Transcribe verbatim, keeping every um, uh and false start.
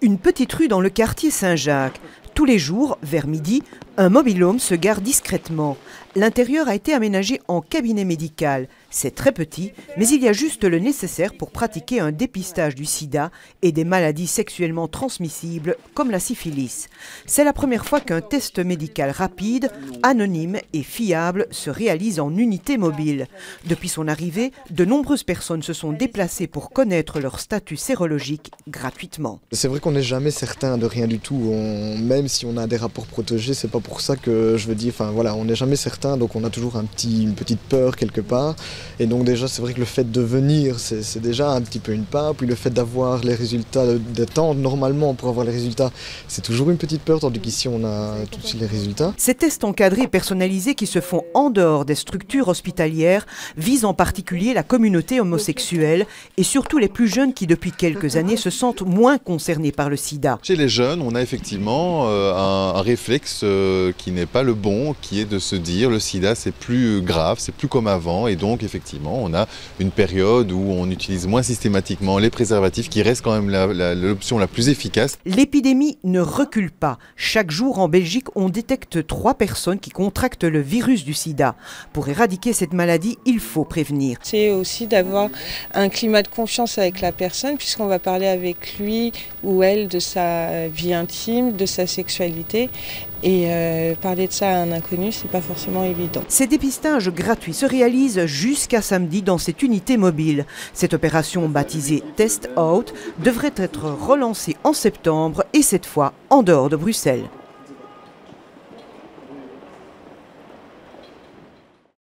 Une petite rue dans le quartier Saint-Jacques. Tous les jours, vers midi, un mobil-home se gare discrètement. L'intérieur a été aménagé en cabinet médical. C'est très petit, mais il y a juste le nécessaire pour pratiquer un dépistage du sida et des maladies sexuellement transmissibles comme la syphilis. C'est la première fois qu'un test médical rapide, anonyme et fiable se réalise en unité mobile. Depuis son arrivée, de nombreuses personnes se sont déplacées pour connaître leur statut sérologique gratuitement. C'est vrai qu'on n'est jamais certain de rien du tout. On, même si on a des rapports protégés, c'est pas pour ça que je veux dire, enfin voilà, on n'est jamais certain, donc on a toujours un petit, une petite peur quelque part. Et donc déjà, c'est vrai que le fait de venir, c'est déjà un petit peu une part. Puis le fait d'avoir les résultats, d'attendre normalement pour avoir les résultats, c'est toujours une petite peur, tandis qu'ici on a tout de suite les résultats. Ces tests encadrés et personnalisés qui se font en dehors des structures hospitalières visent en particulier la communauté homosexuelle et surtout les plus jeunes qui depuis quelques années se sentent moins concernés par le sida. Chez les jeunes, on a effectivement euh, un, un réflexe euh, qui n'est pas le bon, qui est de se dire le sida c'est plus grave, c'est plus comme avant, et donc effectivement on a une période où on utilise moins systématiquement les préservatifs qui reste quand même l'option la, la, la plus efficace. L'épidémie ne recule pas. Chaque jour en Belgique, on détecte trois personnes qui contractent le virus du sida. Pour éradiquer cette maladie, il faut prévenir. C'est aussi d'avoir un climat de confiance avec la personne puisqu'on va parler avec lui ou elle de sa vie intime, de sa sexualité. Et euh, parler de ça à un inconnu, c'est pas forcément évident. Ces dépistages gratuits se réalisent jusqu'à samedi dans cette unité mobile. Cette opération baptisée Test Out devrait être relancée en septembre et cette fois en dehors de Bruxelles.